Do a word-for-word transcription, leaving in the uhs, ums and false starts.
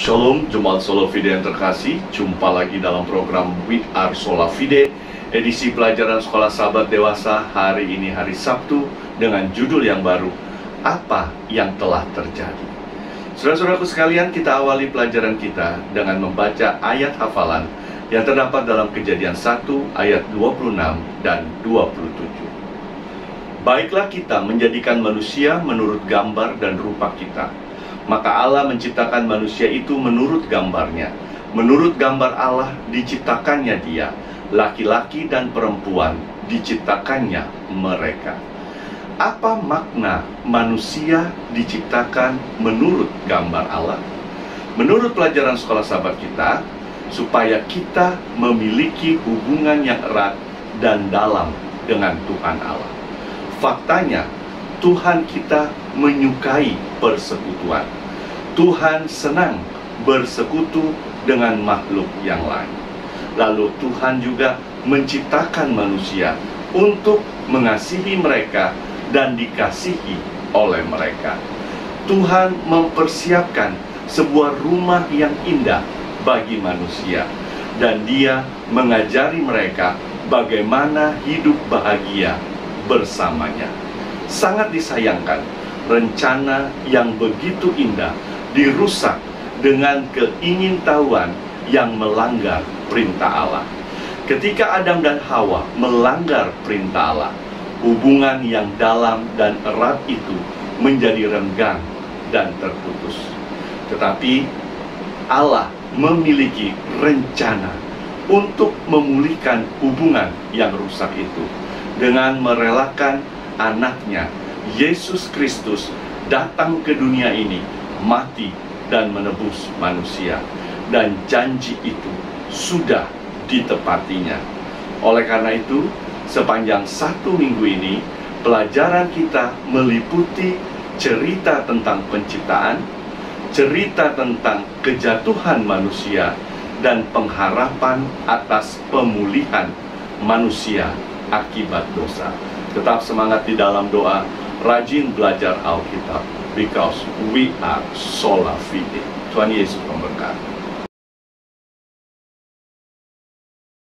Shalom, Jemaat Sola Fide yang terkasih. Jumpa lagi dalam program We Are Sola Fide, edisi pelajaran sekolah sahabat dewasa. Hari ini hari Sabtu dengan judul yang baru, Apa yang telah terjadi. Saudara-saudaraku sekalian, kita awali pelajaran kita dengan membaca ayat hafalan yang terdapat dalam Kejadian satu ayat dua puluh enam dan dua puluh tujuh. Baiklah kita menjadikan manusia menurut gambar dan rupa kita. Maka Allah menciptakan manusia itu menurut gambarnya. Menurut gambar Allah diciptakannya dia. Laki-laki dan perempuan diciptakannya mereka. Apa makna manusia diciptakan menurut gambar Allah? Menurut pelajaran sekolah sahabat kita, supaya kita memiliki hubungan yang erat dan dalam dengan Tuhan Allah. Faktanya, Tuhan kita menyukai persekutuan. Tuhan senang bersekutu dengan makhluk yang lain. Lalu Tuhan juga menciptakan manusia untuk mengasihi mereka dan dikasihi oleh mereka. Tuhan mempersiapkan sebuah rumah yang indah bagi manusia, dan Dia mengajari mereka bagaimana hidup bahagia bersamanya. Sangat disayangkan, rencana yang begitu indah dirusak dengan keingintahuan yang melanggar perintah Allah. Ketika Adam dan Hawa melanggar perintah Allah, hubungan yang dalam dan erat itu menjadi renggang dan terputus. Tetapi Allah memiliki rencana untuk memulihkan hubungan yang rusak itu dengan merelakan anaknya Yesus Kristus datang ke dunia ini, mati dan menebus manusia, dan janji itu sudah ditepatinya. Oleh karena itu, sepanjang satu minggu ini pelajaran kita meliputi cerita tentang penciptaan, cerita tentang kejatuhan manusia, dan pengharapan atas pemulihan manusia akibat dosa. Tetap semangat di dalam doa, rajin belajar Alkitab, because we are sola fide. Tuhan Yesus memberkati.